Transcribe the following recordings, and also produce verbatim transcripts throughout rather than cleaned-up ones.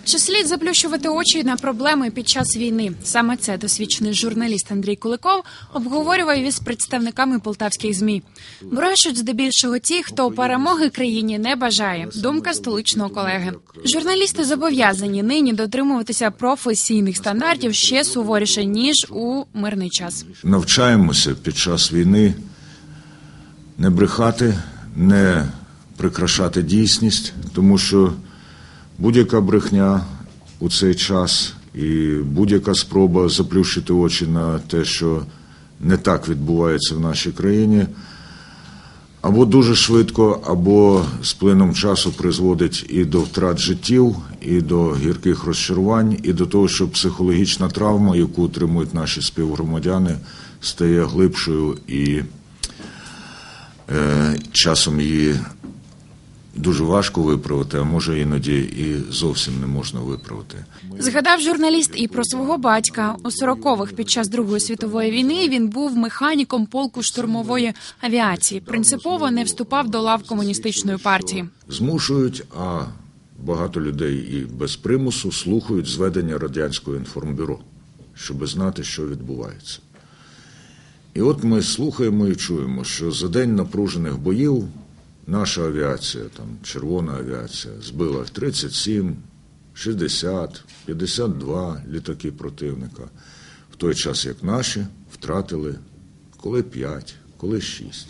Чи слід заплющувати очі на проблеми під час війни? Саме це досвідчений журналіст Андрій Куликов обговорював із представниками полтавських ЗМІ. Брешуть здебільшого ті, хто перемоги країні не бажає. Думка столичного колеги. Журналісти зобов'язані нині дотримуватися професійних стандартів ще суворіше, ніж у мирний час. Навчаємося під час війни не брехати, не прикрашати дійсність, тому що будь-яка брехня у цей час і будь-яка спроба заплющити очі на те, що не так відбувається в нашій країні, або дуже швидко, або з плином часу призводить і до втрат життів, і до гірких розчарувань, і до того, що психологічна травма, яку отримують наші співгромадяни, стає глибшою і е, часом її дуже важко виправити, а може іноді і зовсім не можна виправити. Згадав журналіст і про свого батька. У сорокових під час Другої світової війни він був механіком полку штурмової авіації. Принципово не вступав до лав комуністичної партії. Змушують, а багато людей і без примусу слухають зведення радянського інформбюро, щоб знати, що відбувається. І от ми слухаємо і чуємо, що за день напружених боїв наша авіація, там, червона авіація, збила тридцять сім, шістдесят, п'ятдесят два літаки противника, в той час як наші втратили коли п'ять, коли шість.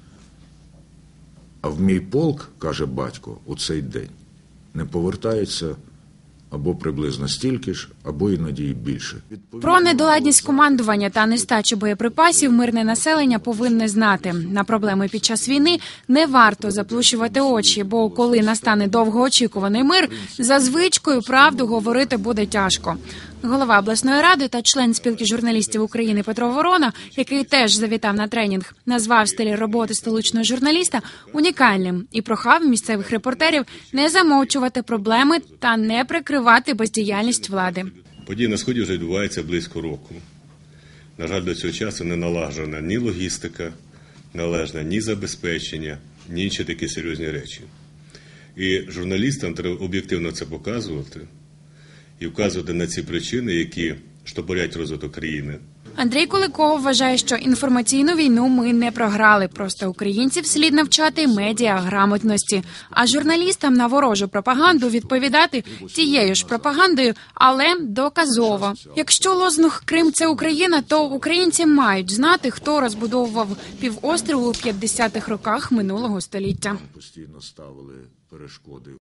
А в мій полк, каже батько, у цей день не повертається або приблизно стільки ж, або іноді і більше. Про недоладність командування та нестачу боєприпасів мирне населення повинне знати. На проблеми під час війни не варто заплющувати очі, бо коли настане довгоочікуваний мир, за звичкою правду говорити буде тяжко. Голова обласної ради та член спілки журналістів України Петро Ворона, який теж завітав на тренінг, назвав стиль роботи столичного журналіста унікальним і прохав місцевих репортерів не замовчувати проблеми та не прикривати бездіяльність влади. Події на Сході вже відбуваються близько року. На жаль, до цього часу не налагоджена ні логістика, належне ні забезпечення, ні інші такі серйозні речі. І журналістам треба об'єктивно це показувати і вказувати на ці причини, які штопорять розвиток країни. Андрій Куликов вважає, що інформаційну війну ми не програли, просто українців слід навчати медіаграмотності, а журналістам на ворожу пропаганду відповідати тією ж пропагандою, але доказово. Якщо лозунг «Крим – це Україна», то українці мають знати, хто розбудовував півострів у п'ятдесятих роках минулого століття. Постійно ставили перешкоди.